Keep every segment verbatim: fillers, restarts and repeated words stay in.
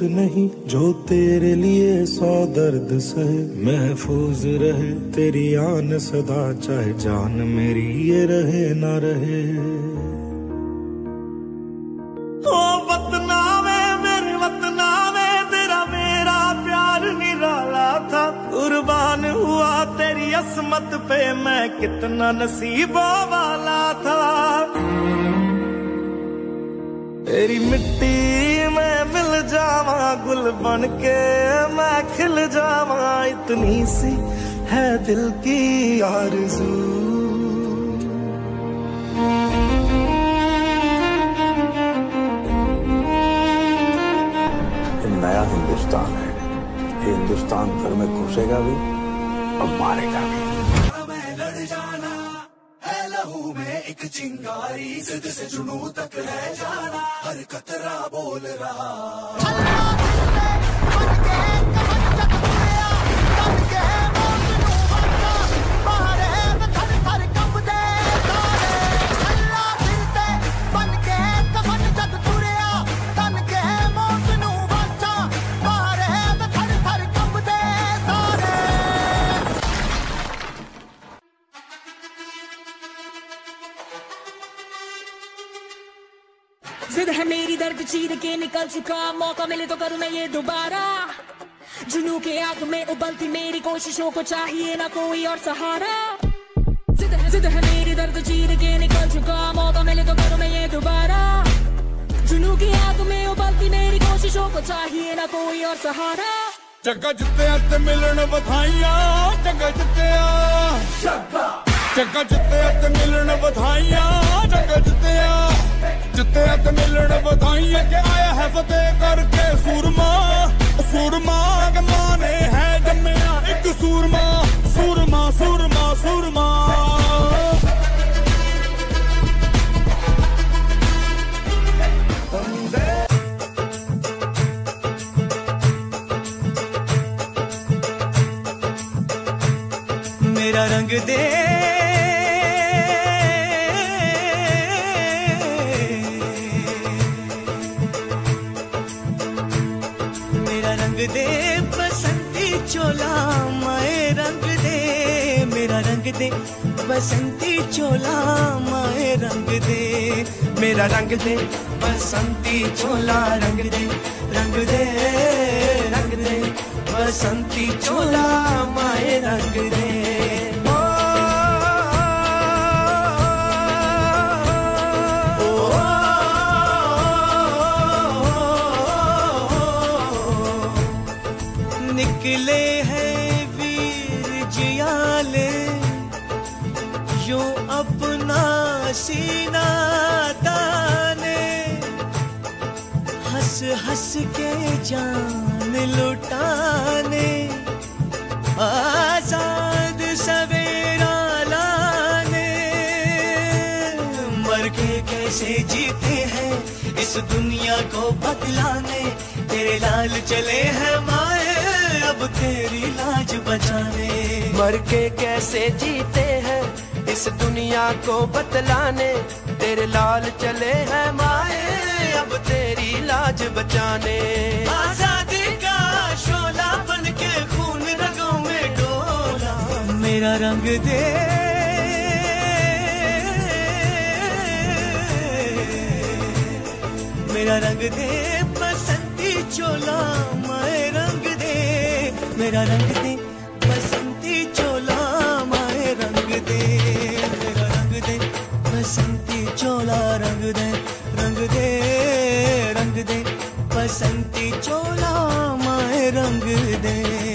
नहीं जो तेरे लिए सौ दर्द सहे, महफूज रहे तेरी आन सदा, चाहे जान मेरी ये रहे ना रहे। ओ वतना में मेरे वतना में तेरा मेरा प्यार निराला था, कुर्बान हुआ तेरी असमत पे मैं कितना नसीबों वाला था। तेरी मिट्टी में मिल जावा गुल बन के मैं खिल जावा, इतनी सी है दिल की आरज़ू। नया हिंदुस्तान है, ये हिंदुस्तान घर में घुसेगा भी और मारेगा भी। लड़ जाना है लहू में एक चिंगारी, जिद से जुनू तक है जाना, हर कतरा बोल रहा। जिद है मेरी दर्द चीर के निकल चुका, मौका मिले तो करूँ मैं ये दोबारा। जुनू के आग में उबलती मेरी कोशिशों को चाहिए ना कोई और सहारा। जिद है, जिद है मेरी दर्द चीर के निकल चुका, मौका मिले तो करूँ मैं ये दोबारा। जुनू की आग में उबलती मेरी कोशिशों को चाहिए ना कोई और सहारा। चक्का जित्ते ते मिलन बधाइयां, चक्का जित्ते चक्का जित्ते ते मिलन बधाइयां, चक्का जित्ते जित्ते ते मिलन बधाइयां, के आया है फतेह करके सूरमा। सूरमा के माने है जम्मिया एक सूरमा, सूरमा सूरमा सूरमा। मेरा रंग दे मेरा रंग दे बसंती चोला, माए रंग दे मेरा रंग दे बसंती चोला, माए रंग दे मेरा रंग दे बसंती चोला, रंग दे रंग दे रंग दे बसंती चोला, माए रंग दे। निकले हैं वीर जियाले यो अपना सीना ताने, हंस हंस के जान लुटाने, आजाद सवेरा लाने। मर के कैसे जीते हैं इस दुनिया को बदलाने, तेरे लाल चले हैं माए अब तेरी लाज बचाने। मर के कैसे जीते हैं इस दुनिया को बतलाने, तेरे लाल चले हैं माए अब तेरी लाज बचाने। आजादी का शोला बन के खून रगों में डोला, मेरा रंग दे मेरा रंग दे बसंती चोला, माए रंग दे मेरा रंग दे बसंती चोला, माए रंग दे मेरा रंग दे बसंती चोला, रंग दे रंग दे रंग दे बसंती चोला, माए रंग दे।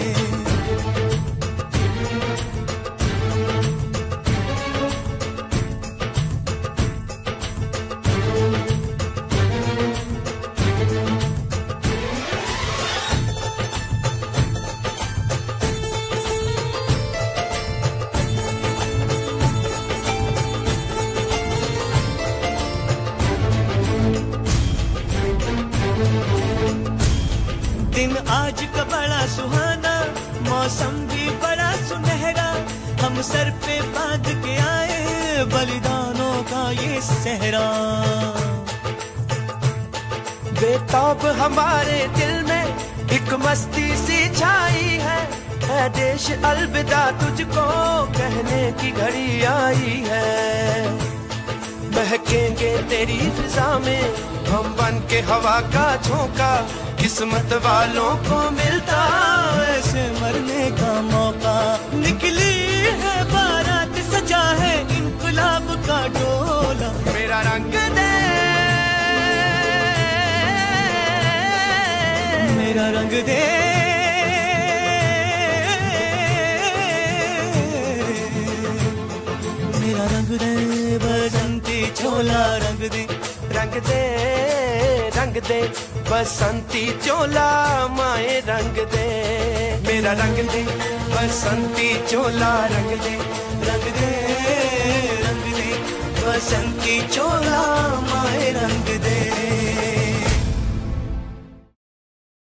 दिन आज का बड़ा सुहाना, मौसम भी बड़ा सुनहरा, हम सर पे बांध के आए बलिदानों का ये सहरा। बेताब हमारे दिल में एक मस्ती सी छाई है, है देश अलविदा तुझको कहने की घड़ी आई है। महकेंगे तेरी फिजा में हम बन के हवा का झोंका, किस्मत वालों को मिलता ऐसे मरने का मौका। निकली है बारात सजा है इनकलाब का डोला, मेरा रंग दे मेरा रंग दे मेरा रंग दे बसंती चोला रंग दे रंग दे रंग दे बसंती चोला माए रंग दे। मेरा रंग दे बसंती चोला रंग दे रंग दे रंग दे बसंती चोला